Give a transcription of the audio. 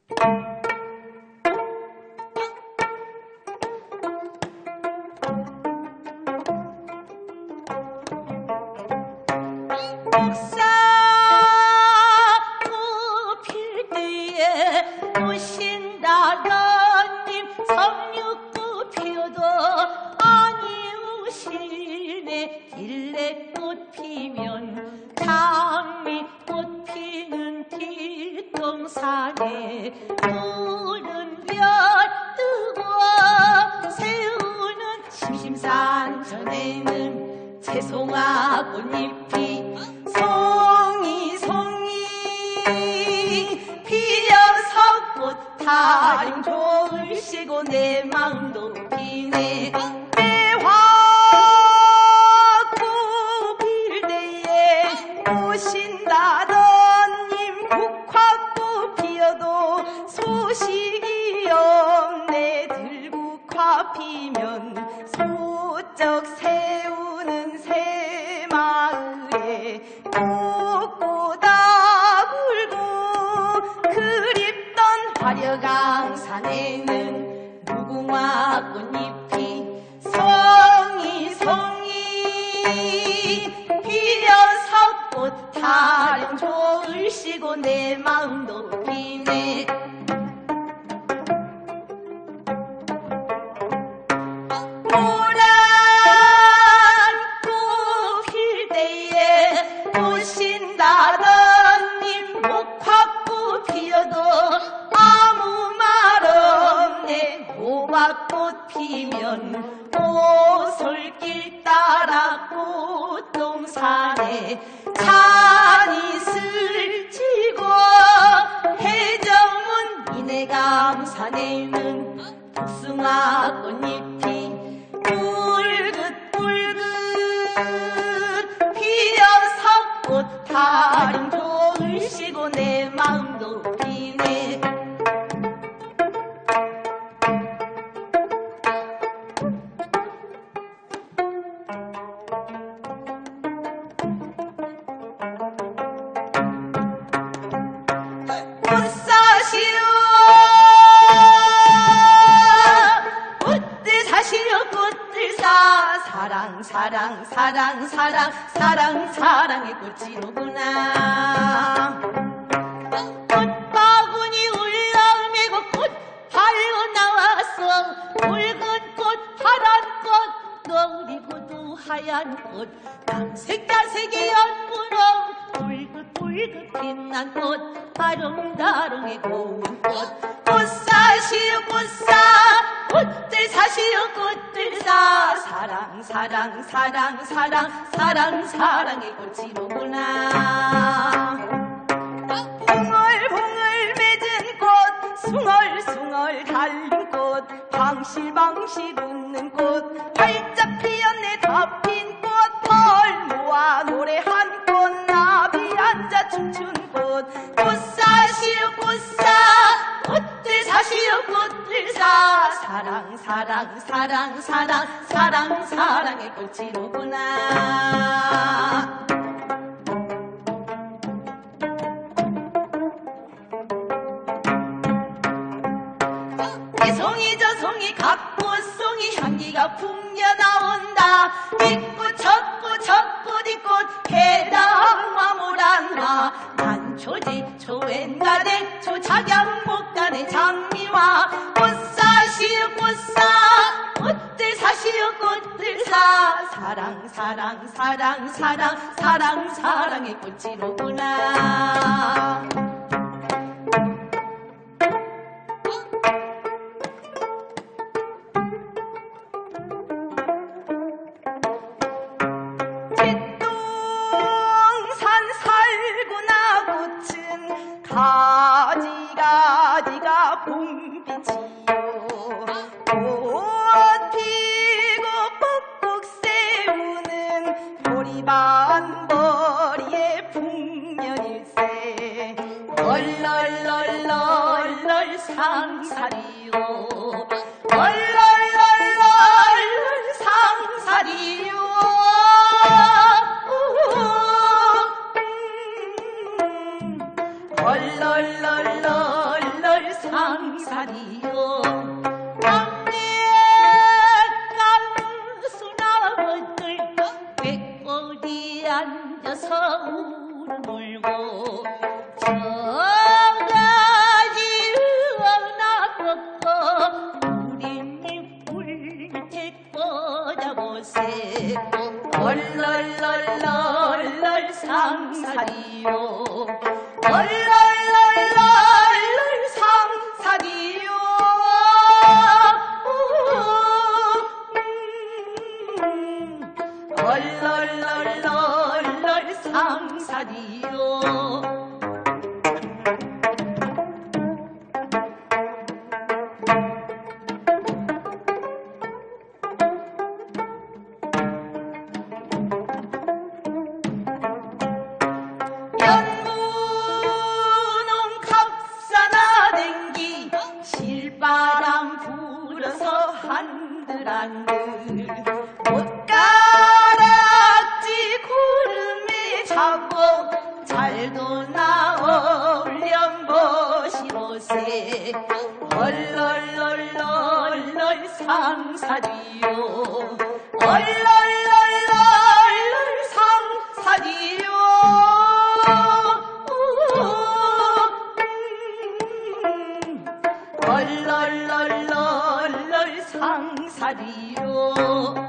필 때에 오신다더님 석류꽃 피어도 아니 오시네. 길래꽃 피면 장미꽃 피는 뒷동산에 푸른 별 뜨고 새우는 심심산천에는 채송화 꽃잎이 송이 피어서 꽃 타령 좋으시고 내 마음도 피네. 매화꽃 필 때에 오신다더님 국화꽃 피어도 소식이 없네. 들국화 피면 소쩍 세우는 새마을에 꽃보다 굴고 그립던 화려강산에는 무궁화 꽃잎이 송이 피어서 꽃 타령 좋으시고 내 마음도 피네. 노란꽃 필 때에 오신다더님 목화꽃 피어도 아무 말 없네. 호박꽃 피면 오솔길 따라 꽃동산에 찬이슬 지고 해저문 이내감산에는 복숭아 꽃잎이 붉긋붉긋 피어서 꽃 타령 좋으시고 내 마음도 피네. 꽃들 사시오 꽃들 사랑의 꽃이로구나. 꽃바구니 울렁매고 꽃 팔러 나왔어. 붉은 꽃 파란 꽃 너리고도 하얀 꽃 남색다색의 연분홍 붉긋붉긋 빛난 꽃 아롱다롱의 고운 꽃. 꽃 사시오 꽃들 사시오 꽃들 사랑의 꽃이로구나. 봉얼봉얼 맺은 꽃 숭얼숭얼 달린 꽃 방실방실 웃는 꽃 활짝 피었네. 다 핀 꽃 벌 모아 노래한 꽃 나비 앉아 춤춘 꽃. 꽃 사시오 꽃들 사시오 꽃들 사랑의 꽃이로구나. 이 송이 저 송이 각꽃송이 향기가 풍겨나온다. 이꽃 저꽃 이꽃 해당화 모란화 난초지 초웬가대 초착양 목간의 장미화. 꽃 사시오 꽃들 사시오 꽃들 사랑의 꽃이로구나. 가지가 봄빛이요. 꽃 피고 뻑뻑 세우는 보리반벌이의 풍년일세. 얼얼얼얼 상사리요. 얼얼얼얼 상사리요. 얼얼얼얼 상사리요 남의 깐수나무들 꾀꼬리 앉아서 울고 저가지 은하꺾고 우리님 불택 꽂아보세 얼얼얼얼얼 상사리요 얼얼얼얼얼 상사리요 얼얼얼얼얼 상사리요 연무는 갑사나 댕기 실바람 불어서 한들한들 옷가락지 구름이 잡고 잘도 나올렴 보시보세 얼얼얼얼얼 상사리요 얼얼얼얼얼 상사리요 얼얼얼얼얼 상사리요